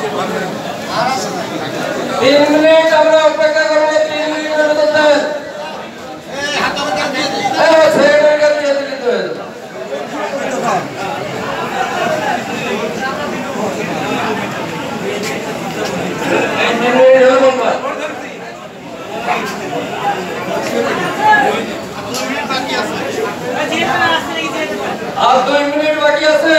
3 minute আমরা অপেক্ষা করব 3 মিনিটের মধ্যে সেক্রেটারি কাছে দিয়ে দিতে হবে আর 2 মিনিট বাকি আছে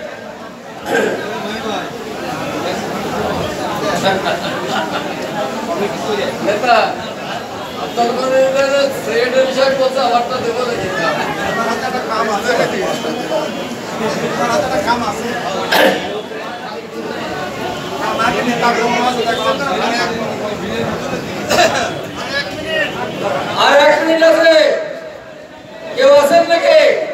নেতা আপনাদের সেক্রেটারি বিষয় বলতে আবারটা দেব নাকি একটা কাম আছে একটা কাম আছে আমাকে নেতা আর 1 মিনিট আছে কেউ আছেন নাকি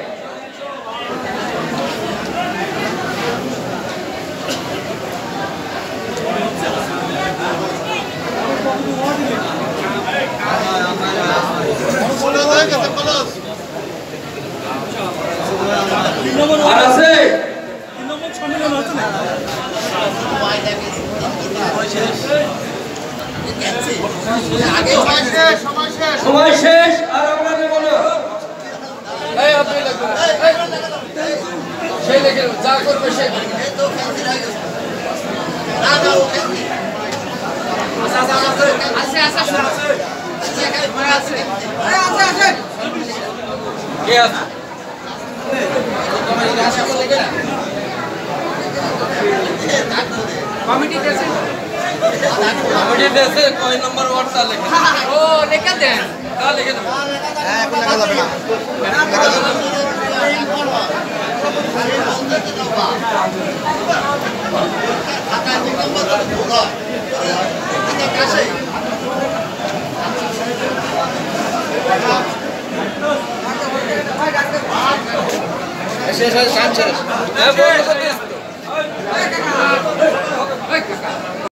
আর আছে সময় শেষ আর আমরা নেব না এই আপনি লাগবে সেই লেগে যা করবে সে কমিটি দেশে কয় নম্বর ওয়ার্ডটা লেখা ও লেখা দেন তা লিখে দেন হ্যাঁ এখন লেখা যাবে না শেষ শেষ শেষ